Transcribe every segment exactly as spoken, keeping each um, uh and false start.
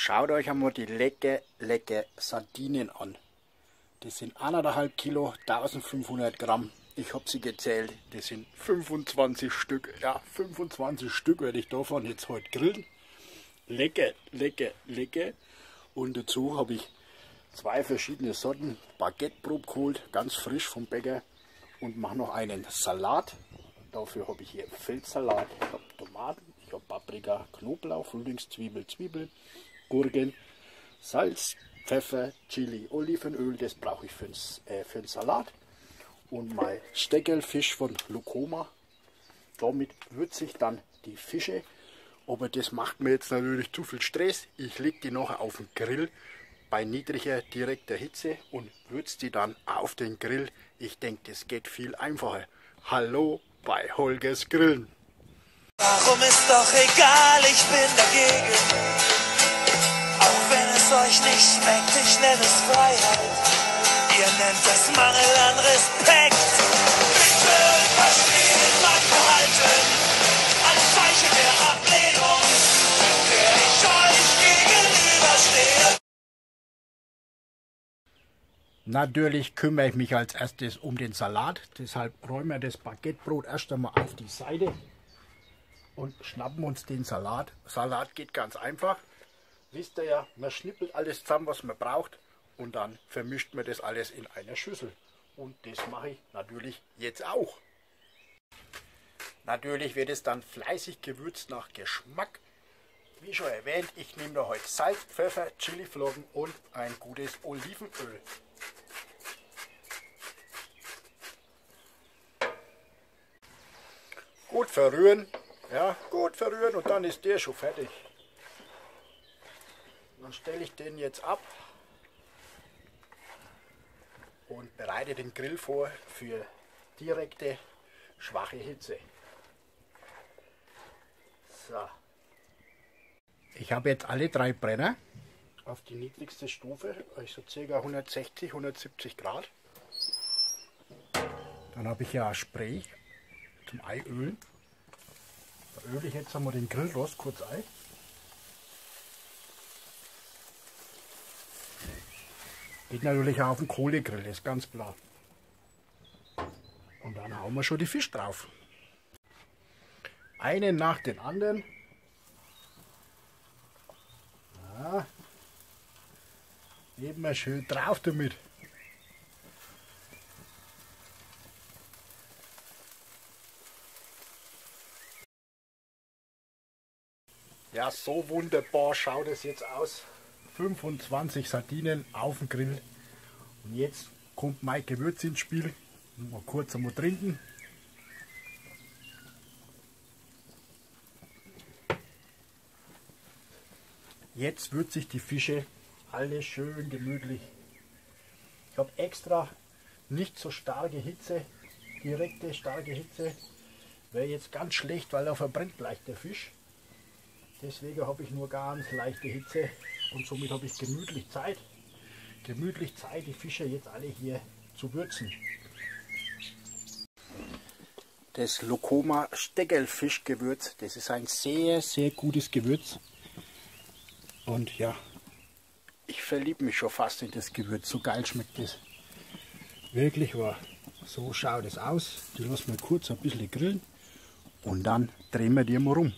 Schaut euch einmal die lecker, lecker Sardinen an. Das sind eineinhalb Kilo, eintausendfünfhundert Gramm. Ich habe sie gezählt. Das sind fünfundzwanzig Stück. Ja, fünfundzwanzig Stück werde ich davon jetzt heute grillen. Lecker, lecker, lecker. Und dazu habe ich zwei verschiedene Sorten Baguettebrot geholt, ganz frisch vom Bäcker. Und mache noch einen Salat. Dafür habe ich hier Feldsalat. Ich habe Tomaten, ich habe Paprika, Knoblauch, Frühlingszwiebel, Zwiebeln, Gurken, Salz, Pfeffer, Chili, Olivenöl. Das brauche ich für den, äh, für den Salat. Und mein Steckelfisch von Lokoma. Damit würze ich dann die Fische. Aber das macht mir jetzt natürlich zu viel Stress. Ich lege die nachher auf den Grill bei niedriger direkter Hitze und würze die dann auf den Grill. Ich denke, das geht viel einfacher. Hallo bei Holgers Grillen. Warum ist doch egal, ich bin dagegen. Auch wenn es euch nicht schmeckt, ich nenne es Freiheit. Ihr nennt es Mangel an Respekt. Bitte verstehen mein Verhalten. Ein Zeichen der Ablehnung, der ich euch gegenüberstehe. Natürlich kümmere ich mich als erstes um den Salat. Deshalb räumen wir das Baguettebrot erst einmal auf die Seite und schnappen uns den Salat. Salat geht ganz einfach. Wisst ihr ja, man schnippelt alles zusammen, was man braucht, und dann vermischt man das alles in einer Schüssel. Und das mache ich natürlich jetzt auch. Natürlich wird es dann fleißig gewürzt nach Geschmack. Wie schon erwähnt, ich nehme da heute Salz, Pfeffer, Chiliflocken und ein gutes Olivenöl. Gut verrühren, ja, gut verrühren, und dann ist der schon fertig. Dann stelle ich den jetzt ab und bereite den Grill vor für direkte, schwache Hitze. So. Ich habe jetzt alle drei Brenner auf die niedrigste Stufe, also ca. hundertsechzig, hundertsiebzig Grad. Dann habe ich ja ein Spray zum Eiölen. Da öle ich jetzt einmal den Grillrost kurz ein. Geht natürlich auch auf den Kohlegrill, ist ganz klar. Und dann hauen wir schon die Fisch drauf. Einen nach den anderen. Ja. Eben mal schön drauf damit. Ja, so wunderbar schaut es jetzt aus. fünfundzwanzig Sardinen auf dem Grill. Und jetzt kommt mein Gewürz ins Spiel. Mal kurz einmal trinken. Jetzt würze ich die Fische alle schön gemütlich. Ich habe extra nicht so starke Hitze, direkte starke Hitze. Wäre jetzt ganz schlecht, weil er verbrennt leicht der Fisch. Deswegen habe ich nur ganz leichte Hitze und somit habe ich gemütlich Zeit, gemütlich Zeit, die Fische jetzt alle hier zu würzen. Das Lokoma Steckelfischgewürz, das ist ein sehr, sehr gutes Gewürz. Und ja, ich verliebe mich schon fast in das Gewürz, so geil schmeckt es. Wirklich wahr. So schaut es aus. Die lassen wir kurz ein bisschen grillen und dann drehen wir die mal rum.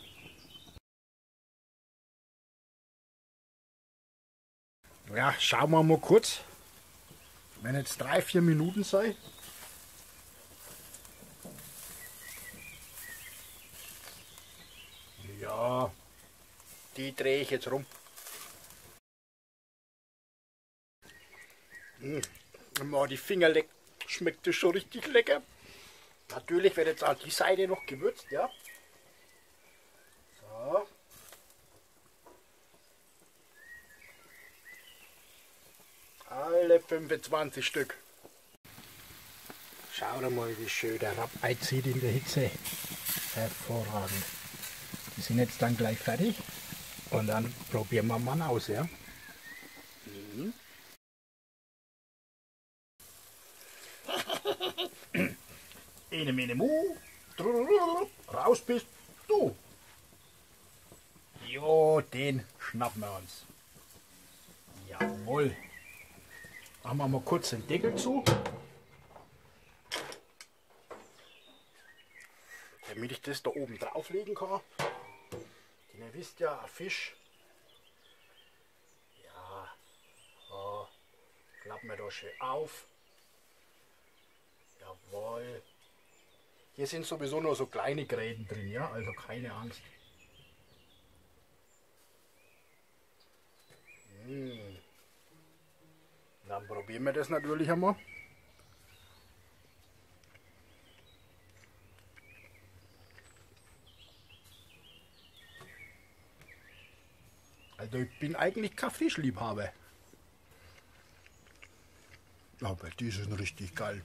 Ja, schauen wir mal kurz. Wenn jetzt drei, vier Minuten sei. Ja, die drehe ich jetzt rum. Mmh, oh, die Finger leck, schmeckt das schon richtig lecker. Natürlich wird jetzt auch die Seite noch gewürzt, ja. So. Alle fünfundzwanzig Stück. Schaut mal, wie schön der Rapp einzieht in der Hitze. Hervorragend. Die sind jetzt dann gleich fertig. Und dann probieren wir mal aus, ja. Mhm. Ene, mene, mu. Raus bist du. Jo, den schnappen wir uns. Jawohl. Machen wir mal kurz den Deckel zu. Damit ich das da oben drauflegen kann. Denn ihr wisst ja, ein Fisch. Ja, so, klappen wir da schön auf. Jawohl. Hier sind sowieso nur so kleine Gräten drin, ja, also keine Angst. Hm. Dann probieren wir das natürlich einmal. Also ich bin eigentlich kein Fischliebhaber. Aber die sind richtig geil.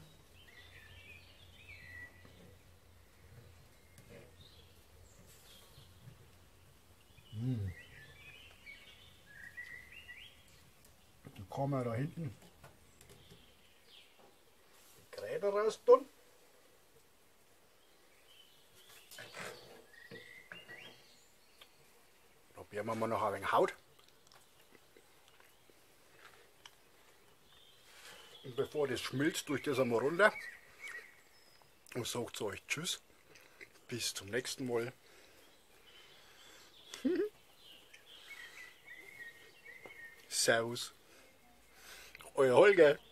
Hm. Dann kann man da hinten die Gräte raus tun. Probieren wir mal noch ein wenig Haut. Und bevor das schmilzt, durch das einmal runter. Und sagt zu euch Tschüss. Bis zum nächsten Mal. Servus. Euer Holger.